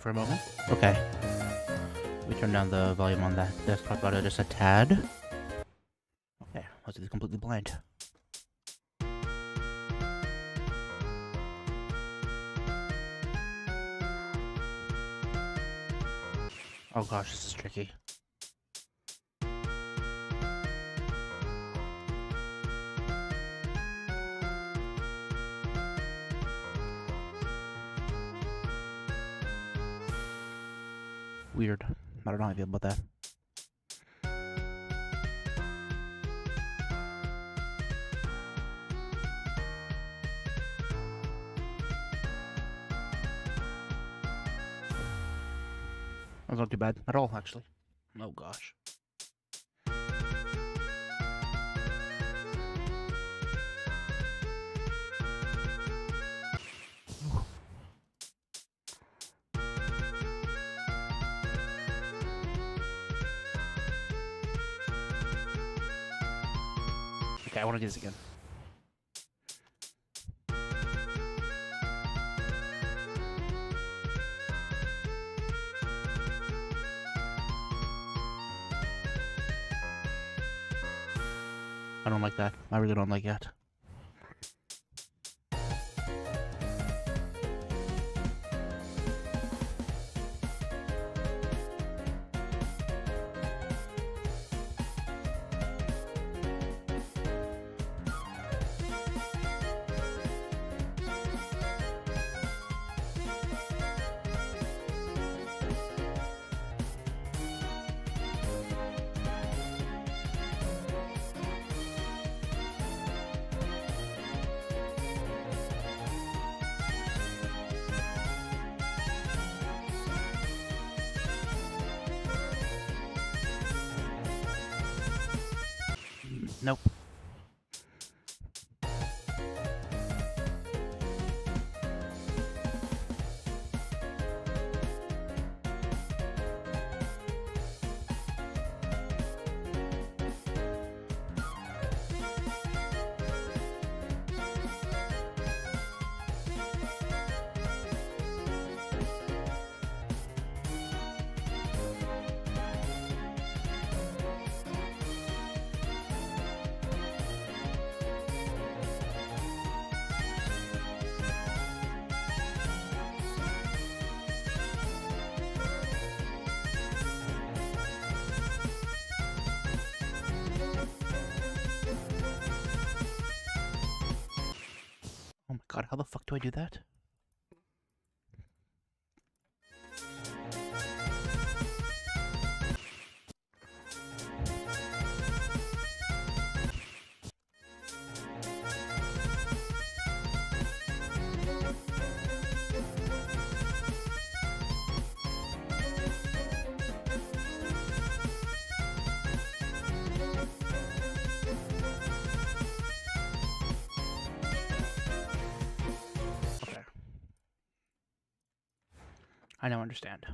for a moment. Okay. We turn down the volume on that desktop audio just a tad. Okay, let's do this completely blind. Oh gosh, this is tricky. Weird. I don't know how I feel about that. That's not too bad at all, actually. Oh gosh. Okay, I want to do this again. I don't like that. I really don't like that. Nope. Oh my god, how the fuck do I do that? I now understand.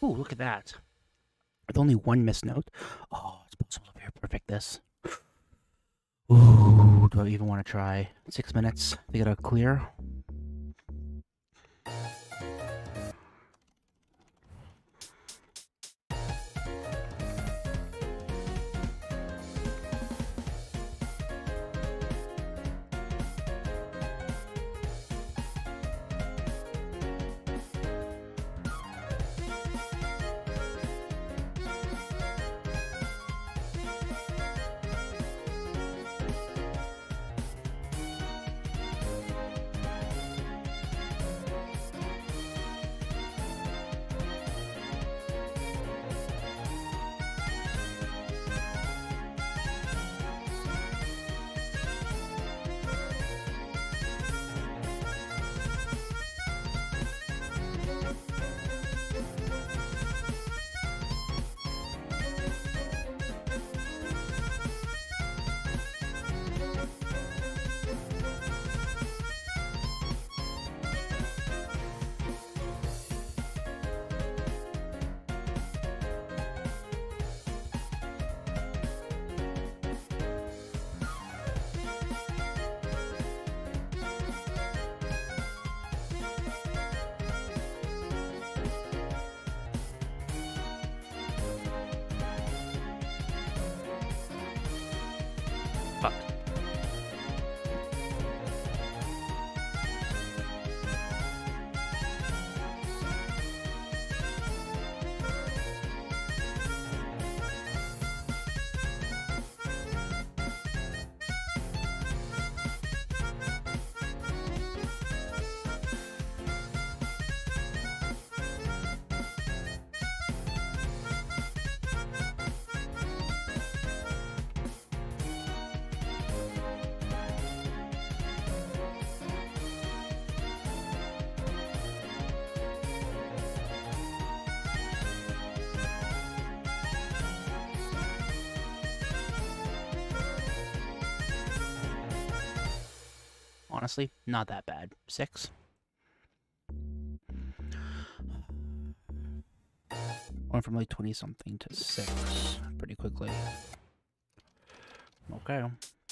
Ooh, look at that. With only one missed note. Oh, it's possible to perfect this. Ooh, do I even want to try 6 minutes to get a clear? Fuck. Honestly, not that bad. 6. Went from like 20 something to 6 pretty quickly. Okay.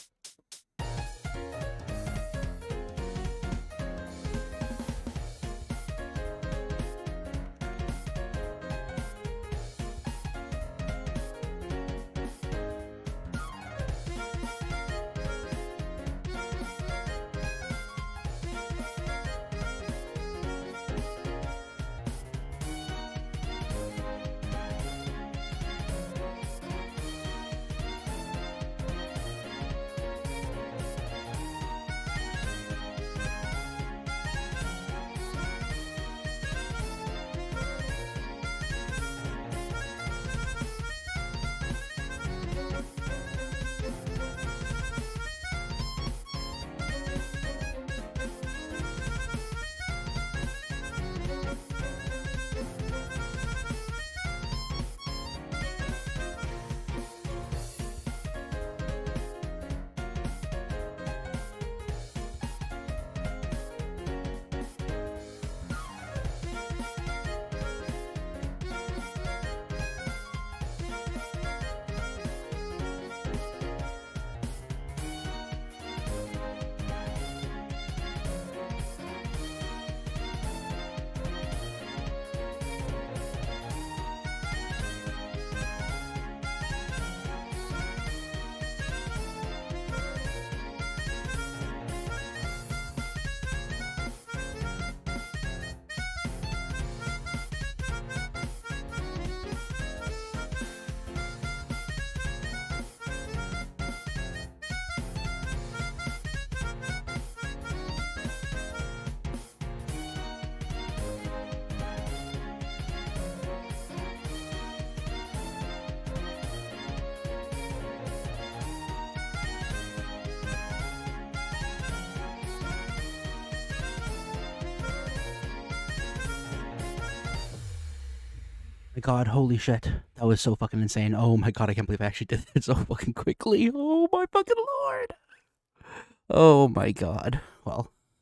My god, holy shit. That was so fucking insane. Oh my god, I can't believe I actually did it so fucking quickly. Oh my fucking lord. Oh my god. Well,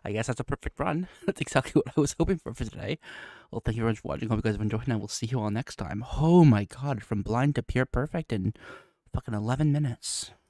I guess that's a perfect run. That's exactly what I was hoping for today. Well, thank you very much for watching. Hope you guys have enjoyed, and I will see you all next time. Oh my god, from blind to pure perfect in fucking 11 minutes.